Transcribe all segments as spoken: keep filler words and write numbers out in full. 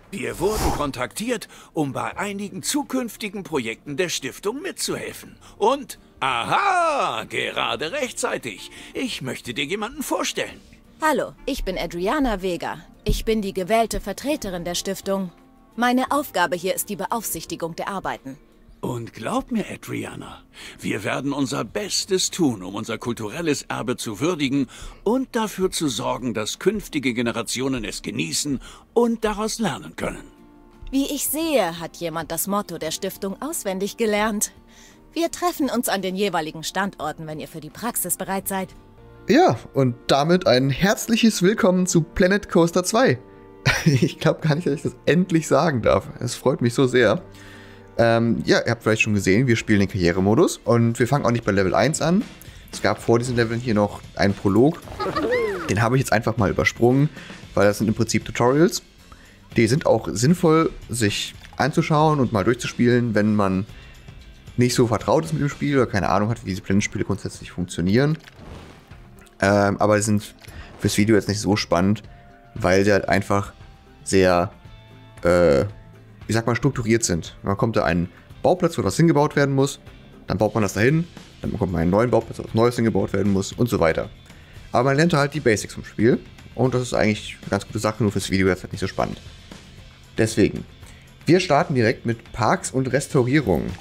Wir wurden kontaktiert, um bei einigen zukünftigen Projekten der Stiftung mitzuhelfen. Und, aha, gerade rechtzeitig. Ich möchte dir jemanden vorstellen. Hallo, ich bin Adriana Vega. Ich bin die gewählte Vertreterin der Stiftung. Meine Aufgabe hier ist die Beaufsichtigung der Arbeiten. Und glaub mir, Adriana, wir werden unser Bestes tun, um unser kulturelles Erbe zu würdigen und dafür zu sorgen, dass künftige Generationen es genießen und daraus lernen können. Wie ich sehe, hat jemand das Motto der Stiftung auswendig gelernt. Wir treffen uns an den jeweiligen Standorten, wenn ihr für die Praxis bereit seid. Ja, und damit ein herzliches Willkommen zu Planet Coaster zwei. Ich glaube gar nicht, dass ich das endlich sagen darf. Es freut mich so sehr. Ähm, ja, ihr habt vielleicht schon gesehen, wir spielen den Karrieremodus und wir fangen auch nicht bei Level eins an. Es gab vor diesen Leveln hier noch einen Prolog. Den habe ich jetzt einfach mal übersprungen, weil das sind im Prinzip Tutorials. Die sind auch sinnvoll, sich anzuschauen und mal durchzuspielen, wenn man nicht so vertraut ist mit dem Spiel oder keine Ahnung hat, wie diese Planet-Spiele grundsätzlich funktionieren. Ähm, aber die sind fürs Video jetzt nicht so spannend, weil sie halt einfach sehr, äh, ich sag mal, strukturiert sind. Man kommt da einen Bauplatz, wo was hingebaut werden muss, dann baut man das dahin, dann bekommt man einen neuen Bauplatz, wo was Neues hingebaut werden muss und so weiter. Aber man lernt halt die Basics vom Spiel und das ist eigentlich eine ganz gute Sache, nur fürs Video jetzt halt nicht so spannend. Deswegen, wir starten direkt mit Parks und Restaurierungen.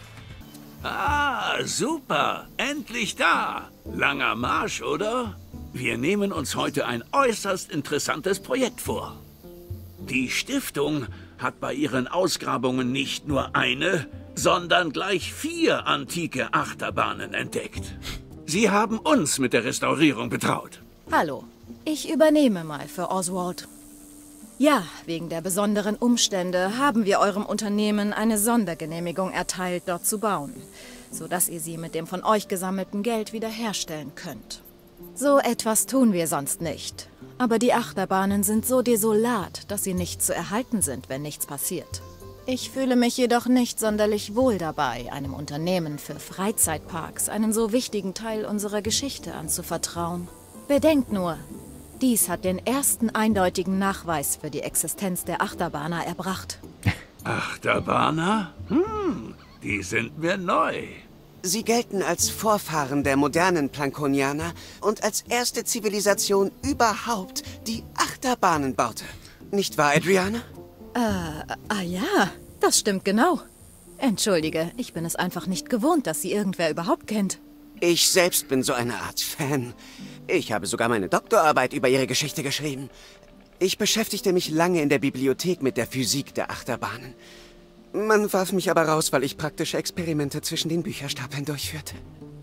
Ah, super, endlich da. Langer Marsch, oder? Wir nehmen uns heute ein äußerst interessantes Projekt vor. Die Stiftung hat bei ihren Ausgrabungen nicht nur eine, sondern gleich vier antike Achterbahnen entdeckt. Sie haben uns mit der Restaurierung betraut. Hallo, ich übernehme mal für Oswald. Ja, wegen der besonderen Umstände haben wir eurem Unternehmen eine Sondergenehmigung erteilt, dort zu bauen, sodass ihr sie mit dem von euch gesammelten Geld wiederherstellen könnt. So etwas tun wir sonst nicht. Aber die Achterbahnen sind so desolat, dass sie nicht zu erhalten sind, wenn nichts passiert. Ich fühle mich jedoch nicht sonderlich wohl dabei, einem Unternehmen für Freizeitparks einen so wichtigen Teil unserer Geschichte anzuvertrauen. Bedenkt nur, dies hat den ersten eindeutigen Nachweis für die Existenz der Achterbahner erbracht. Achterbahner? Hm, die sind mir neu. Sie gelten als Vorfahren der modernen Plankonianer und als erste Zivilisation überhaupt, die Achterbahnen baute. Nicht wahr, Adriana? Äh, ah ja, das stimmt genau. Entschuldige, ich bin es einfach nicht gewohnt, dass sie irgendwer überhaupt kennt. Ich selbst bin so eine Art Fan. Ich habe sogar meine Doktorarbeit über ihre Geschichte geschrieben. Ich beschäftigte mich lange in der Bibliothek mit der Physik der Achterbahnen. Man warf mich aber raus, weil ich praktische Experimente zwischen den Bücherstapeln durchführte.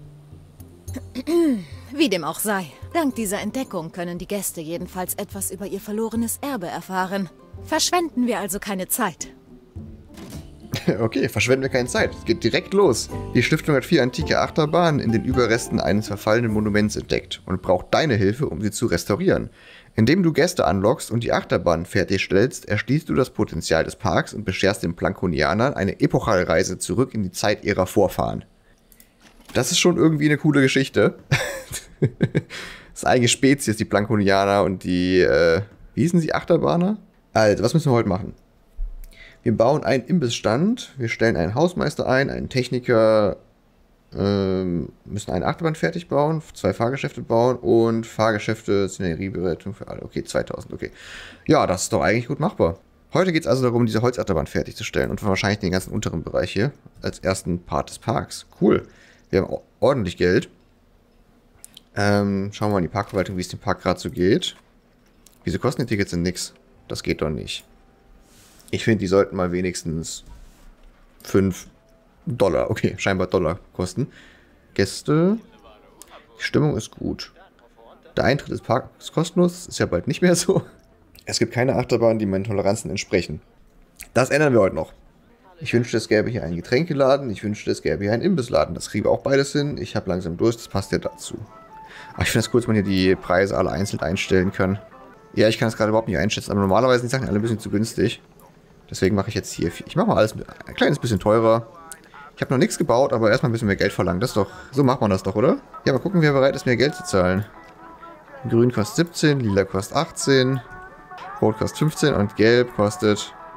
Wie dem auch sei, dank dieser Entdeckung können die Gäste jedenfalls etwas über ihr verlorenes Erbe erfahren. Verschwenden wir also keine Zeit. Okay, verschwenden wir keine Zeit. Es geht direkt los. Die Stiftung hat vier antike Achterbahnen in den Überresten eines verfallenen Monuments entdeckt und braucht deine Hilfe, um sie zu restaurieren. Indem du Gäste anlockst und die Achterbahn fertigstellst, erschließt du das Potenzial des Parks und bescherst den Plankonianern eine epochale Reise zurück in die Zeit ihrer Vorfahren. Das ist schon irgendwie eine coole Geschichte. Das ist eine eigene Spezies, die Plankonianer und die, äh, wie hießen sie, Achterbahner? Also, was müssen wir heute machen? Wir bauen einen Imbissstand, wir stellen einen Hausmeister ein, einen Techniker, ähm, müssen eine Achterbahn fertig bauen, zwei Fahrgeschäfte bauen und Fahrgeschäfte, Szeneriebewertung für alle. Okay, zweitausend, okay. Ja, das ist doch eigentlich gut machbar. Heute geht es also darum, diese Holzachterbahn fertigzustellen und wahrscheinlich den ganzen unteren Bereich hier als ersten Part des Parks. Cool. Wir haben ordentlich Geld. Ähm, schauen wir mal in die Parkverwaltung, wie es dem Park gerade so geht. Wieso kosten die Tickets denn nix? Das geht doch nicht. Ich finde, die sollten mal wenigstens fünf Dollar, okay, scheinbar Dollar kosten. Gäste. Die Stimmung ist gut. Der Eintritt des Parks ist kostenlos, ist ja bald nicht mehr so. Es gibt keine Achterbahnen, die meinen Toleranzen entsprechen. Das ändern wir heute noch. Ich wünschte, es gäbe hier einen Getränkeladen, ich wünschte, es gäbe hier einen Imbissladen. Das kriegen wir auch beides hin. Ich habe langsam Durst, das passt ja dazu. Aber ich finde es cool, dass man hier die Preise alle einzeln einstellen kann. Ja, ich kann es gerade überhaupt nicht einschätzen, aber normalerweise sind die Sachen alle ein bisschen zu günstig. Deswegen mache ich jetzt hier, ich mache mal alles ein kleines bisschen teurer. Ich habe noch nichts gebaut, aber erstmal ein bisschen mehr Geld verlangen. Das ist doch, so macht man das doch, oder? Ja, mal gucken, wer bereit ist, mehr Geld zu zahlen. Grün kostet siebzehn, lila kostet achtzehn, rot kostet fünfzehn und gelb kostet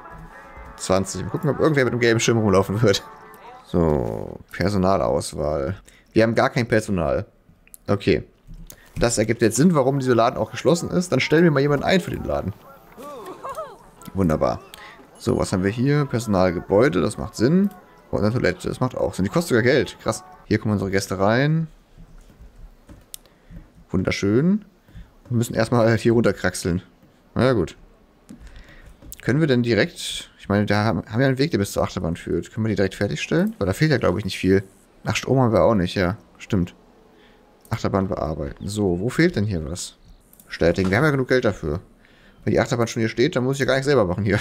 zwanzig. Mal gucken, ob irgendwer mit einem gelben Schirm rumlaufen wird. So, Personalauswahl. Wir haben gar kein Personal. Okay. Das ergibt jetzt Sinn, warum dieser Laden auch geschlossen ist. Dann stellen wir mal jemanden ein für den Laden. Wunderbar. So, was haben wir hier? Personalgebäude, das macht Sinn. Und eine Toilette, das macht auch Sinn. Die kostet sogar Geld. Krass. Hier kommen unsere Gäste rein. Wunderschön. Wir müssen erstmal halt hier runterkraxeln. Na ja, gut. Können wir denn direkt... Ich meine, da haben wir einen Weg, der bis zur Achterbahn führt. Können wir die direkt fertigstellen? Weil da fehlt ja, glaube ich, nicht viel. Ach, Strom haben wir auch nicht, ja. Stimmt. Achterbahn bearbeiten. So, wo fehlt denn hier was? Bestätigen. Wir haben ja genug Geld dafür. Wenn die Achterbahn schon hier steht, dann muss ich ja gar nicht selber machen hier.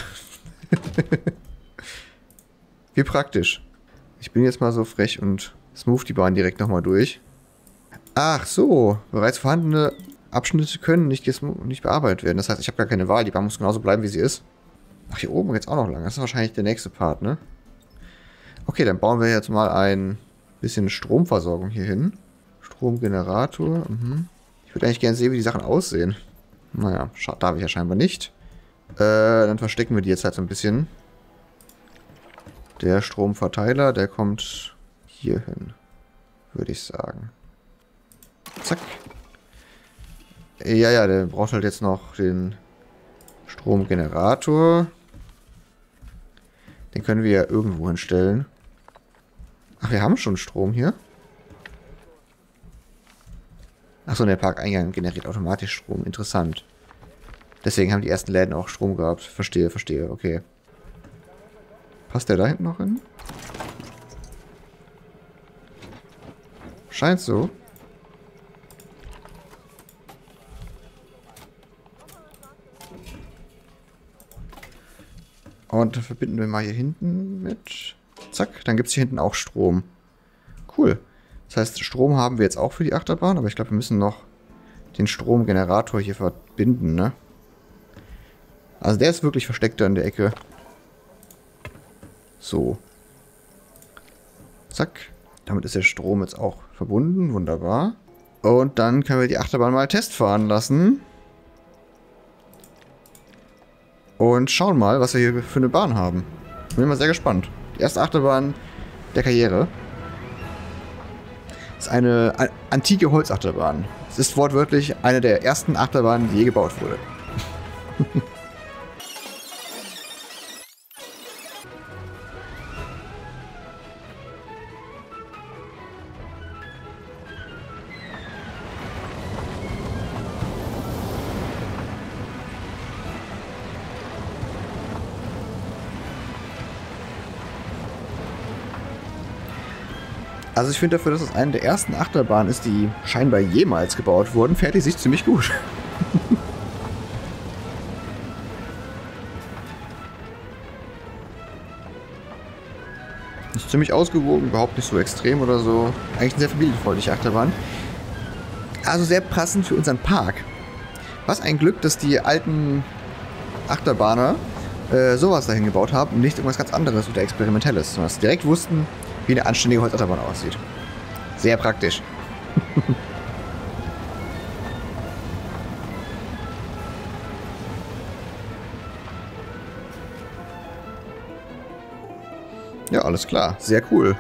Wie praktisch. Ich bin jetzt mal so frech und smooth die Bahn direkt nochmal durch. Ach so. Bereits vorhandene Abschnitte können nicht, nicht bearbeitet werden. Das heißt, ich habe gar keine Wahl. Die Bahn muss genauso bleiben, wie sie ist. Ach, hier oben geht's auch noch lang. Das ist wahrscheinlich der nächste Part, ne? Okay, dann bauen wir jetzt mal ein bisschen Stromversorgung hier hin. Stromgenerator. Mhm. Ich würde eigentlich gerne sehen, wie die Sachen aussehen. Naja, darf ich ja scheinbar nicht. Äh, dann verstecken wir die jetzt halt so ein bisschen. Der Stromverteiler, der kommt hier hin, würde ich sagen. Zack. Ja, ja, der braucht halt jetzt noch den Stromgenerator. Den können wir ja irgendwo hinstellen. Ach, wir haben schon Strom hier. Achso, der Parkeingang generiert automatisch Strom. Interessant. Deswegen haben die ersten Läden auch Strom gehabt. Verstehe, verstehe, okay. Passt der da hinten noch hin? Scheint so. Und dann verbinden wir mal hier hinten mit. Zack, dann gibt es hier hinten auch Strom. Cool. Das heißt, Strom haben wir jetzt auch für die Achterbahn, aber ich glaube, wir müssen noch den Stromgenerator hier verbinden, ne? Also der ist wirklich versteckt da in der Ecke. So. Zack. Damit ist der Strom jetzt auch verbunden. Wunderbar. Und dann können wir die Achterbahn mal testfahren lassen. Und schauen mal, was wir hier für eine Bahn haben. Bin mal sehr gespannt. Die erste Achterbahn der Karriere. Das ist eine a- antike Holzachterbahn. Es ist wortwörtlich eine der ersten Achterbahnen, die je gebaut wurde. Also ich finde dafür, dass es eine der ersten Achterbahnen ist, die scheinbar jemals gebaut wurden, fährt die sich ziemlich gut. Ist ziemlich ausgewogen, überhaupt nicht so extrem oder so. Eigentlich eine sehr familienfreundliche Achterbahn. Also sehr passend für unseren Park. Was ein Glück, dass die alten Achterbahner äh, sowas dahin gebaut haben und nicht irgendwas ganz anderes oder Experimentelles, sondern dass sie direkt wussten, wie eine anständige Holzachterbahn aussieht. Sehr praktisch. Ja, alles klar. Sehr cool.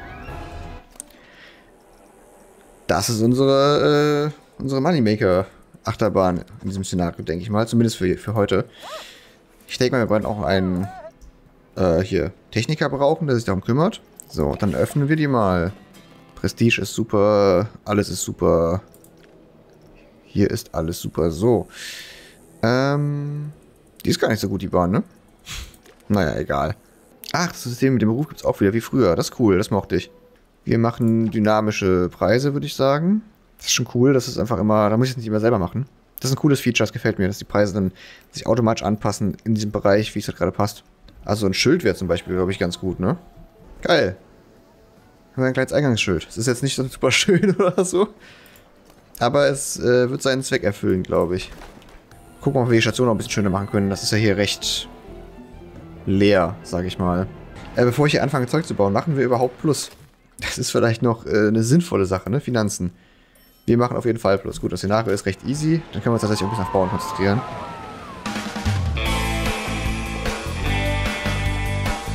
Das ist unsere, äh, unsere Moneymaker-Achterbahn in diesem Szenario, denke ich mal. Zumindest für, für heute. Ich denke mal, wir werden auch einen äh, hier Techniker brauchen, der sich darum kümmert. So, dann öffnen wir die mal. Prestige ist super, alles ist super. Hier ist alles super. So. Ähm, die ist gar nicht so gut, die Bahn, ne? Naja, egal. Ach, das System mit dem Beruf gibt es auch wieder wie früher. Das ist cool, das mochte ich. Wir machen dynamische Preise, würde ich sagen. Das ist schon cool, das ist einfach immer, da muss ich es nicht immer selber machen. Das ist ein cooles Feature, das gefällt mir, dass die Preise dann sich automatisch anpassen in diesem Bereich, wie es halt gerade passt. Also ein Schild wäre zum Beispiel, glaube ich, ganz gut, ne? Geil. Haben wir ein kleines Eingangsschild. Es ist jetzt nicht so super schön oder so. Aber es äh, wird seinen Zweck erfüllen, glaube ich. Gucken, ob wir die Station noch ein bisschen schöner machen können. Das ist ja hier recht leer, sage ich mal. Äh, bevor ich hier anfange, Zeug zu bauen, machen wir überhaupt Plus. Das ist vielleicht noch äh, eine sinnvolle Sache, ne? Finanzen. Wir machen auf jeden Fall Plus. Gut, das Szenario ist recht easy. Dann können wir uns tatsächlich ein bisschen auf Bauen konzentrieren.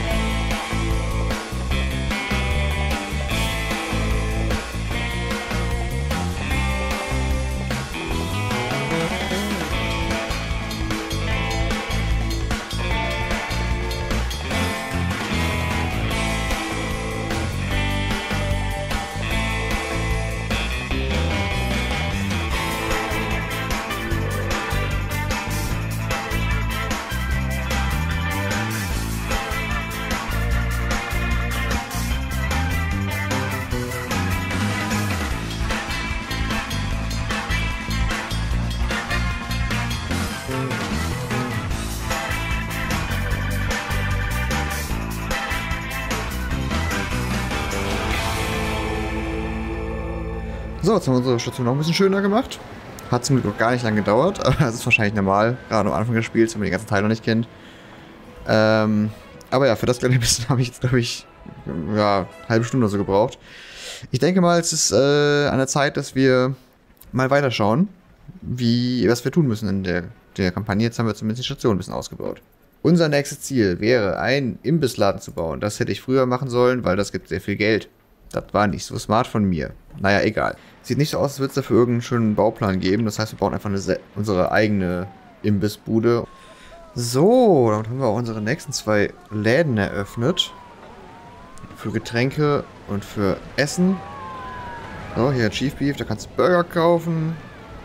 So, jetzt haben wir unsere Station noch ein bisschen schöner gemacht. Hat zum Glück auch gar nicht lange gedauert, aber das ist wahrscheinlich normal, gerade am Anfang des Spiels, wenn man den ganzen Teil noch nicht kennt. Ähm, aber ja, für das kleine bisschen habe ich jetzt, glaube ich, ja, eine halbe Stunde oder so gebraucht. Ich denke mal, es ist äh, an der Zeit, dass wir mal weiterschauen, wie, was wir tun müssen in der, der Kampagne. Jetzt haben wir zumindest die Station ein bisschen ausgebaut. Unser nächstes Ziel wäre, einen Imbissladen zu bauen. Das hätte ich früher machen sollen, weil das gibt sehr viel Geld. Das war nicht so smart von mir. Naja, egal. Sieht nicht so aus, als würde es dafür irgendeinen schönen Bauplan geben. Das heißt, wir bauen einfach eine, unsere eigene Imbissbude. So, damit haben wir auch unsere nächsten zwei Läden eröffnet. Für Getränke und für Essen. So, hier Chief Beef, da kannst du Burger kaufen.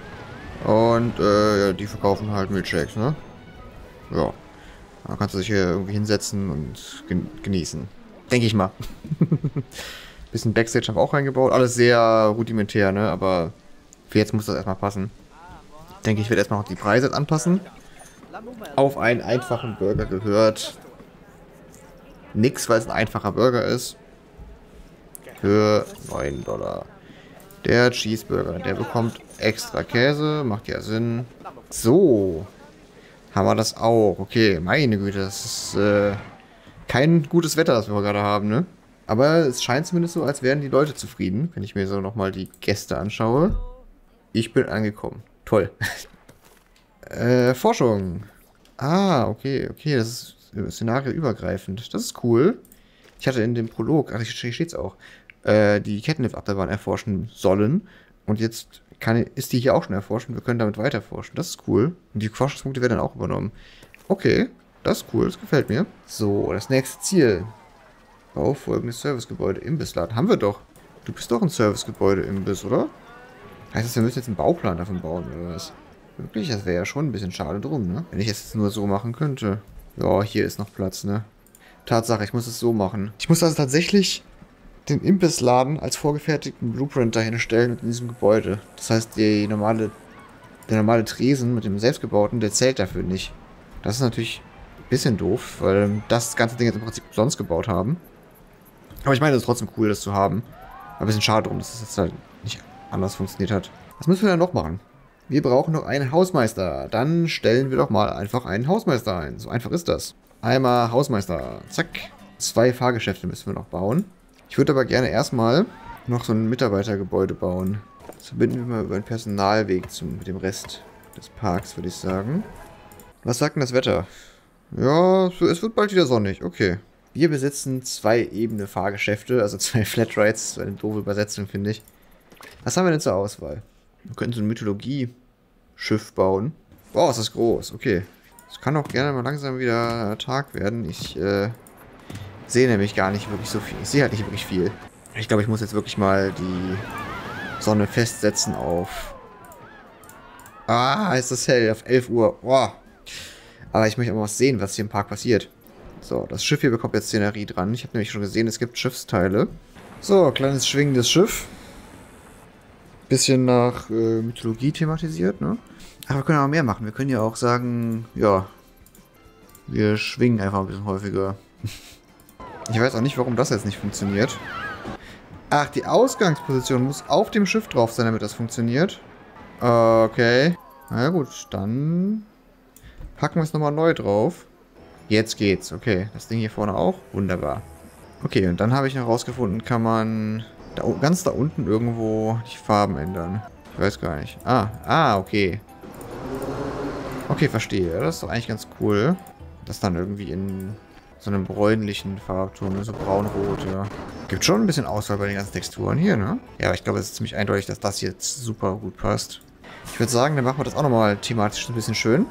Und äh, ja, die verkaufen halt Milkshakes, ne? Ja. Da kannst du dich hier irgendwie hinsetzen und gen genießen. Denke ich mal. Bisschen Backstage haben wir auch reingebaut. Alles sehr rudimentär, ne? Aber für jetzt muss das erstmal passen. Denke ich, werde erstmal noch die Preise anpassen. Auf einen einfachen Burger gehört nix, weil es ein einfacher Burger ist. Für neun Dollar. Der Cheeseburger, der bekommt extra Käse. Macht ja Sinn. So. Haben wir das auch. Okay, meine Güte, das ist äh, kein gutes Wetter, das wir gerade haben, ne? Aber es scheint zumindest so, als wären die Leute zufrieden, wenn ich mir so nochmal die Gäste anschaue. Ich bin angekommen. Toll. äh, Forschung. Ah, okay, okay, das ist szenarioübergreifend. Das ist cool. Ich hatte in dem Prolog, ach, hier steht's auch, äh, die Kettenlift-Achterbahn erforschen sollen. Und jetzt kann, ist die hier auch schon erforscht und wir können damit weiter forschen. Das ist cool. Und die Forschungspunkte werden dann auch übernommen. Okay, das ist cool, das gefällt mir. So, das nächste Ziel. Bau folgendes Servicegebäude, Imbissladen. Haben wir doch. Du bist doch ein Servicegebäude Imbiss, oder? Heißt das, wir müssen jetzt einen Bauplan davon bauen, oder was? Wirklich, das wäre ja schon ein bisschen schade drum, ne? Wenn ich es jetzt nur so machen könnte. Ja, hier ist noch Platz, ne? Tatsache, ich muss es so machen. Ich muss also tatsächlich den Imbissladen als vorgefertigten Blueprint dahin stellen in diesem Gebäude. Das heißt, die normale, der normale Tresen mit dem selbstgebauten, der zählt dafür nicht. Das ist natürlich ein bisschen doof, weil das ganze Ding jetzt im Prinzip sonst gebaut haben. Aber ich meine, es ist trotzdem cool, das zu haben. Aber ein bisschen schade drum, dass das jetzt halt nicht anders funktioniert hat. Was müssen wir denn noch machen? Wir brauchen noch einen Hausmeister. Dann stellen wir doch mal einfach einen Hausmeister ein. So einfach ist das. Einmal Hausmeister. Zack. Zwei Fahrgeschäfte müssen wir noch bauen. Ich würde aber gerne erstmal noch so ein Mitarbeitergebäude bauen. Das verbinden wir mal über einen Personalweg zum, mit dem Rest des Parks, würde ich sagen. Was sagt denn das Wetter? Ja, es wird bald wieder sonnig. Okay. Wir besitzen zwei ebene Fahrgeschäfte, also zwei Flatrides. So eine doofe Übersetzung, finde ich. Was haben wir denn zur Auswahl? Wir könnten so ein Mythologie-Schiff bauen. Boah, ist das groß. Okay. Es kann auch gerne mal langsam wieder Tag werden. Ich äh, sehe nämlich gar nicht wirklich so viel. Ich sehe halt nicht wirklich viel. Ich glaube, ich muss jetzt wirklich mal die Sonne festsetzen auf... Ah, ist das hell. Auf elf Uhr. Boah. Aber ich möchte auch mal was sehen, was hier im Park passiert. So, das Schiff hier bekommt jetzt Szenerie dran. Ich habe nämlich schon gesehen, es gibt Schiffsteile. So, kleines schwingendes Schiff. Bisschen nach äh, Mythologie thematisiert, ne? Aber wir können auch mehr machen. Wir können ja auch sagen, ja, wir schwingen einfach ein bisschen häufiger. Ich weiß auch nicht, warum das jetzt nicht funktioniert. Ach, die Ausgangsposition muss auf dem Schiff drauf sein, damit das funktioniert. Okay. Na ja, gut, dann packen wir es nochmal neu drauf. Jetzt geht's. Okay, das Ding hier vorne auch. Wunderbar. Okay, und dann habe ich noch rausgefunden, kann man da, ganz da unten irgendwo die Farben ändern. Ich weiß gar nicht. Ah, ah, okay. Okay, verstehe. Das ist doch eigentlich ganz cool. Das dann irgendwie in so einem bräunlichen Farbton, so braun-rot, ja. Gibt schon ein bisschen Auswahl bei den ganzen Texturen hier, ne? Ja, aber ich glaube, es ist ziemlich eindeutig, dass das jetzt super gut passt. Ich würde sagen, dann machen wir das auch nochmal thematisch ein bisschen schön.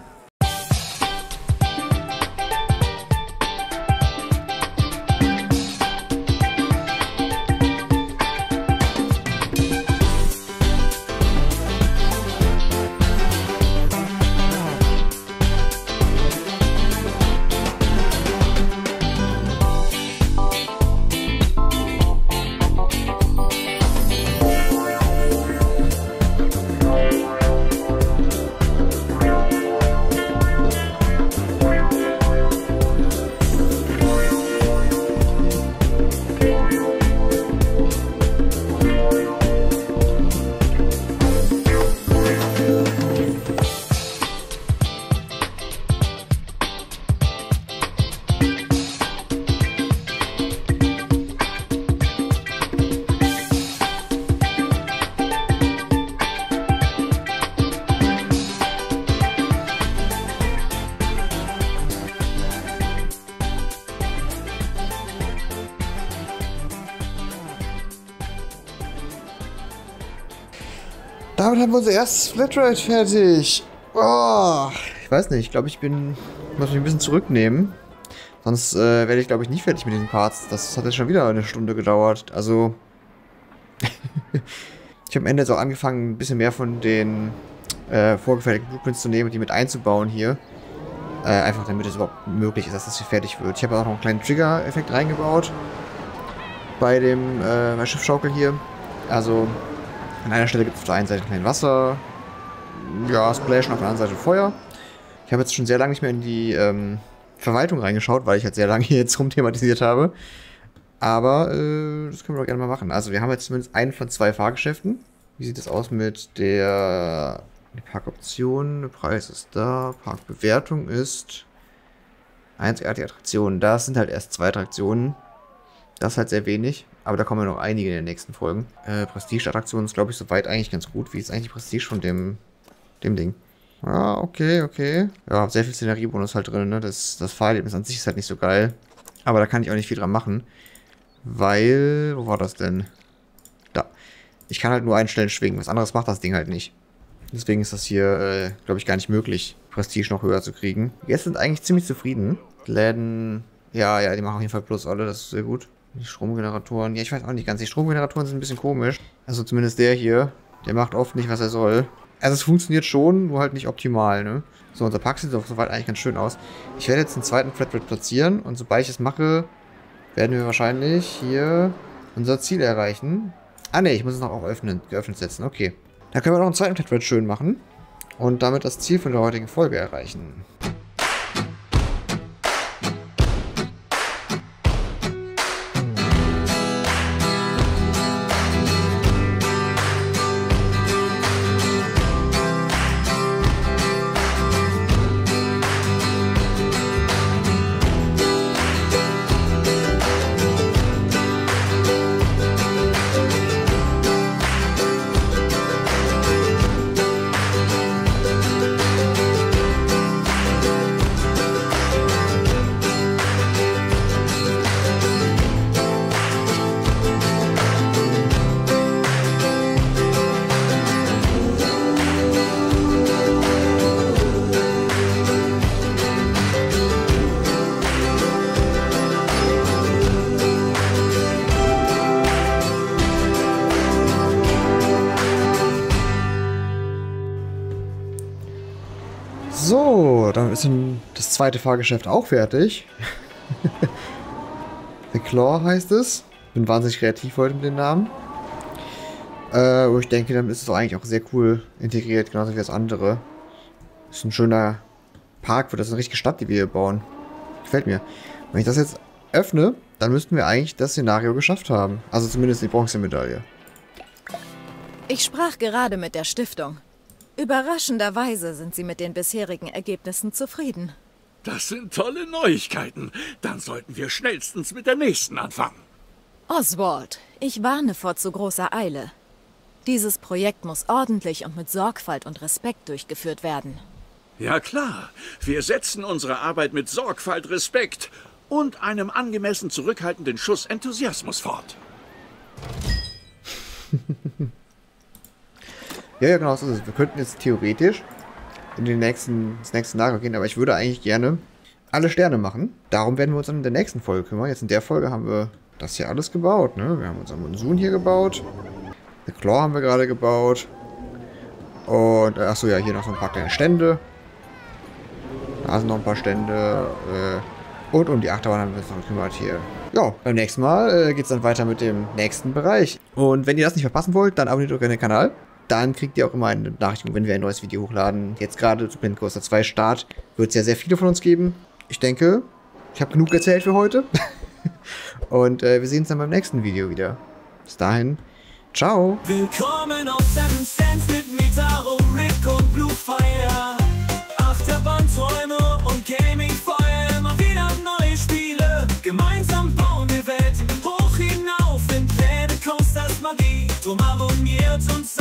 damit haben wir unser erstes Flatride fertig. Oh, ich weiß nicht, ich glaube, ich bin, muss mich ein bisschen zurücknehmen. Sonst äh, werde ich, glaube ich, nicht fertig mit diesen Parts. Das hat jetzt schon wieder eine Stunde gedauert. Also, ich habe am Ende jetzt auch angefangen, ein bisschen mehr von den äh, vorgefertigten Blueprints zu nehmen und die mit einzubauen hier. Äh, einfach damit es überhaupt möglich ist, dass das hier fertig wird. Ich habe auch noch einen kleinen Trigger-Effekt reingebaut. Bei dem äh, bei Schiffschaukel hier. Also, an einer Stelle gibt es auf der einen Seite kein Wasser. Ja, Splash und auf der anderen Seite Feuer. Ich habe jetzt schon sehr lange nicht mehr in die ähm, Verwaltung reingeschaut, weil ich halt sehr lange hier jetzt rumthematisiert habe. Aber äh, das können wir doch gerne mal machen. Also wir haben jetzt zumindest einen von zwei Fahrgeschäften. Wie sieht es aus mit der die Parkoption? Der Preis ist da. Parkbewertung ist einzigartige Attraktionen. Das sind halt erst zwei Attraktionen. Das ist halt sehr wenig. Aber da kommen ja noch einige in den nächsten Folgen. Äh, Prestige-Attraktionen ist, glaube ich, soweit eigentlich ganz gut. Wie ist eigentlich Prestige von dem, dem Ding? Ah, okay, okay. Ja, sehr viel Szeneriebonus halt drin, ne? Das, das Fahrerlebnis an sich ist halt nicht so geil. Aber da kann ich auch nicht viel dran machen. Weil, wo war das denn? Da. Ich kann halt nur einstellen schwingen. Was anderes macht das Ding halt nicht. Deswegen ist das hier, äh, glaube ich, gar nicht möglich, Prestige noch höher zu kriegen. Jetzt sind eigentlich ziemlich zufrieden. Läden, ja, ja, die machen auf jeden Fall plus alle, das ist sehr gut. Die Stromgeneratoren, ja, ich weiß auch nicht ganz. Die Stromgeneratoren sind ein bisschen komisch. Also zumindest der hier, der macht oft nicht, was er soll. Also es funktioniert schon, nur halt nicht optimal, ne? So, unser Park sieht doch soweit eigentlich ganz schön aus. Ich werde jetzt den zweiten Flatride platzieren und sobald ich es mache, werden wir wahrscheinlich hier unser Ziel erreichen. Ah ne, ich muss es noch auch öffnen, geöffnet setzen, okay. Dann können wir noch einen zweiten Flatride schön machen und damit das Ziel von der heutigen Folge erreichen. So, dann ist das zweite Fahrgeschäft auch fertig. The Claw heißt es. Bin wahnsinnig kreativ heute mit den Namen. Äh, wo ich denke, dann ist es auch eigentlich auch sehr cool integriert, genauso wie das andere. Ist ein schöner Park, wird das eine richtige Stadt, die wir hier bauen. Gefällt mir. Wenn ich das jetzt öffne, dann müssten wir eigentlich das Szenario geschafft haben. Also zumindest die Bronzemedaille. Ich sprach gerade mit der Stiftung. Überraschenderweise sind sie mit den bisherigen Ergebnissen zufrieden. Das sind tolle Neuigkeiten. Dann sollten wir schnellstens mit der nächsten anfangen. Oswald, ich warne vor zu großer Eile. Dieses Projekt muss ordentlich und mit Sorgfalt und Respekt durchgeführt werden. Ja klar, wir setzen unsere Arbeit mit Sorgfalt, Respekt und einem angemessen zurückhaltenden Schuss Enthusiasmus fort. Ja, ja, genau, so ist es. Wir könnten jetzt theoretisch in den nächsten, das nächste Lager gehen, aber ich würde eigentlich gerne alle Sterne machen. Darum werden wir uns dann in der nächsten Folge kümmern. Jetzt in der Folge haben wir das hier alles gebaut, ne? Wir haben unseren Monsun hier gebaut. The Claw haben wir gerade gebaut. Und, äh, achso, ja, hier noch so ein paar kleine Stände. Da sind noch ein paar Stände. Äh, und um die Achterbahn haben wir uns noch gekümmert hier. Ja, beim nächsten Mal äh, geht es dann weiter mit dem nächsten Bereich. Und wenn ihr das nicht verpassen wollt, dann abonniert doch gerne den Kanal. Dann kriegt ihr auch immer eine Benachrichtigung, wenn wir ein neues Video hochladen. Jetzt gerade zu Planet Coaster zwei Start wird es ja sehr viele von uns geben. Ich denke, ich habe genug erzählt für heute. Und äh, wir sehen uns dann beim nächsten Video wieder. Bis dahin, ciao. Willkommen auf Seven Sands mit Mitaro, Rick und Blue Fire. Achterbahnträume und Gaming-Feuer, immer wieder neue Spiele. Gemeinsam bauen wir Welten hoch hinauf in Planet Coasters Magie. Drum abonniert uns